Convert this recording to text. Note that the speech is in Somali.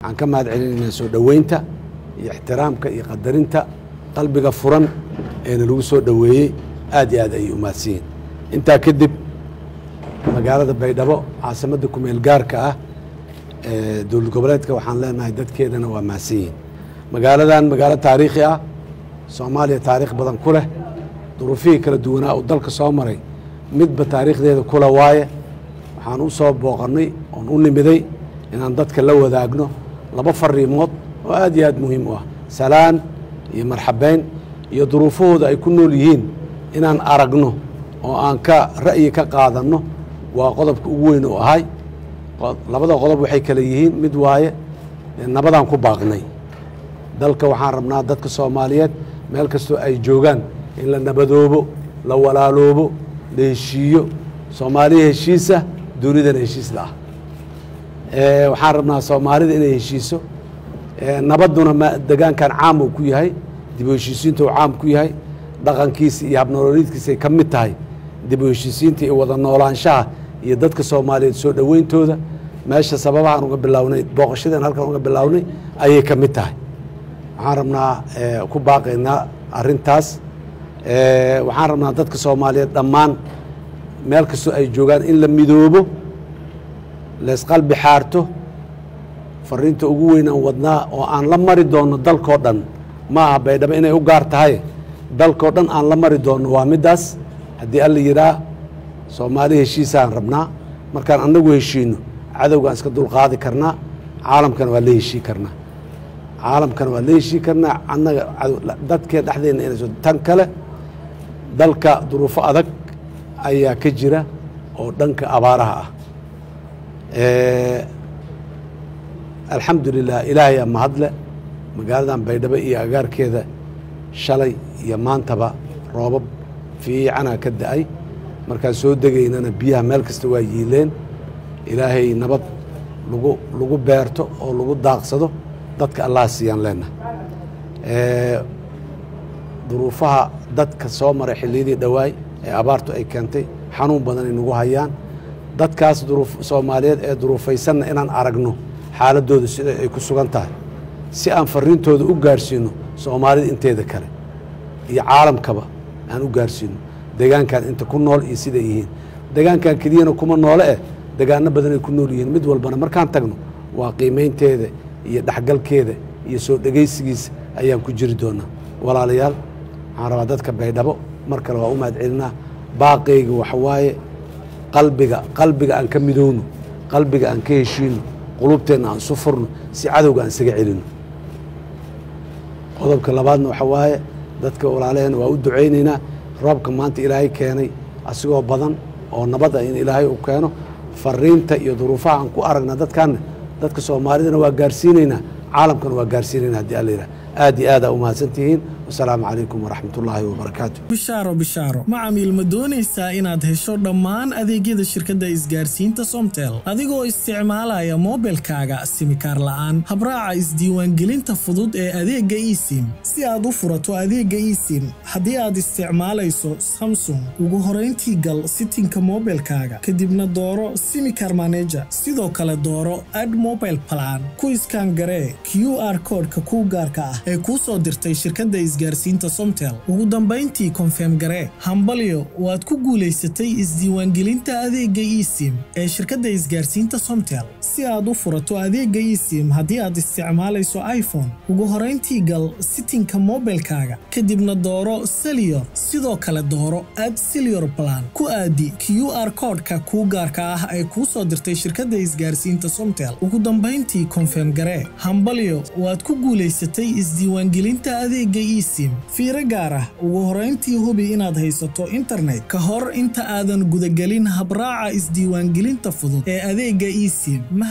عن كم هذا علينا سو دوينتا احترامك يقدرينتا قلبك فرن إن لو سو دويه آدي أي أماسين أنت كدب مقالة بيدبو عاصمتكم الجاركة دول قبلتك وحن لنا هيدت كده أنا وماسين مقالة تاريخية سوماليا تاريخ بدن كله ظروفيه كلا دونا ودلك سومري مد بتاريخ ده كله وايه waxaan u soo booqanay oo u nimiday inaan dadka la wadaagno laba fariimood oo aad iyo aad muhiim u ah salaan iyo marxabayn iyo duruufooda ay ku nool yihiin inaan aragno oo aan ka ra'yi ka qaadano waa qodobka ugu weyn oo ahay labada qodob waxay kala yihiin mid waaye nabadaan ku baaqnay dalka waxaan rabnaa dadka Soomaaliyeed meel kasto ay joogaan in la nabadoobo la walaaloobo la heshiiyo Soomaaliya heshiisa dunidan heshiis la waxaan rabnaa Soomaalida inay heshiiso nabaduna deegaankan caam uu ku yahay dib u heshiisiinta uu caam ku yahay dhaqankiisa iyo habnololeedkiisa ay kamid tahay dib u heshiisiinta iyo wada noolaanshaha iyo dadka Soomaaliyeed soo dhaweyntooda meesha sababahan uga bilawnay booqashadan halkan uga bilawnay ayay kamid tahay waxaan rabnaa ku baaqaynaa arintaas waxaan rabnaa dadka Soomaaliyeed dhammaan meel kasto ay joogaan in la midoobo lees qalbi xaarto fariinta ugu weyn aan wadnaa oo aan la mari doono dalkoo dhan ma aha baydhabo inay u gaar tahay dalkoo dhan aan la mari doono waa midaas haddii alla yiraa Soomaali heshiisaan rabnaa markaan anagu heshiino cadowga iska dul qaadi karnaa caalamkan waa la heshii karnaa annaga dadka dhaxdeena inay soo tan kale dalka duruufo adag ayaa ka jira oo dhanka abaaraha alxamdulilah ilaahay ma hadle magaaladan baydhabo iyo agaarkeeda shalay iyo maantaba roobab fiican ka da'ay markaan soo degaynana biyaha meel kasta waa yiileen ilaahay nabad lagu beerto oo lagu daaqsado dadka Allah siiyaan leena duruufaha dadka soo maray xilliyadii dhawaay ee abaartu ay keentay xanuun badan inagu hayaan dadkaas Soomaaliyeed ee duruufaysan inaan aragno xaaladooda sida ay ku sugan tahay si aan fariintooda u gaarsiino Soomaalida inteeda kale iyo caalamkaba aan u gaarsiino deegaankan inta ku nool iyo sida yihiin deegaankan kaliya kuma noole deegaano badan ay ku nool yihiin mid walbana markaan tagno waa qiimeynteeda iyo dhaxgalkeeda iyo soo dhageysigiisa ayaan ku jiri doonaa walaalayaal waxaan rabaa dadka baydhabo marka waa u mahad celinaa baaqayga waxa waaye qalbiga aan ka midowno qalbiga aan ka heshiino qulubteena aan sufurno si cadowga aan isaga celino qodobka labaadna waxa waaye dadka walaalaheena waa u duceynaynaa roobka maanta ilaahay keenay asigoo badan oo nabada in ilaahay u keeno fariinta iyo duruufaha aan ku aragna dadka Soomaalidana waa gaarsiinaynaa caalamkana waa gaarsiinaynaa hadii alla yiraahdo aad iyo aad u mahadsantihiin والسلام عليكم ورحمة الله وبركاته. بشارة معامل مدونيسا inaad hesho dhammaan adeegyada shirkadda isgaarsiinta Somtel adigoo isticmaalaya mobilkaaga simikaar la'aan habraaca isdiiwaangelinta fudud ee adeegga eSIM si aad u furato adeegga eSIM haddii aad isticmaalayso Samsung ugu horeyntii gal settingka mobilkaaga kadibna dooro simikaar manager sidoo kale dooro add mobile plan ku iskaan garee QR code-ka ku gaarka ah ee ku soo dirtay shirkadda isgaarsiinta Somtel ugu dambeyntii confirm garee hambalyo waad ku guuleysatay isdiiwaangelinta adeegga eSIM ee shirkadda isgaarsiinta Somtel si aad u furato adeegga eSIM haddii aad isticmaalayso iPhone ugu horeyntii gal settingka mobilkaaga kadibna dooro Cellular sidoo kale dooro add Cellular plan ku aadi QR code-ka ku gaarka ah ee ku soo dirtay shirkadda isgaarsiinta Somtel ugu dambeyntii confirm garee hambalyo waad ku guuleysatay isdiiwaangelinta adeegga eSIM fiiro gaar ah ugu horeyntii hubi inaad haysato internet ka hor inta aadan gudagelin habraaca isdiiwaangelinta fudud ee adeegga eSIM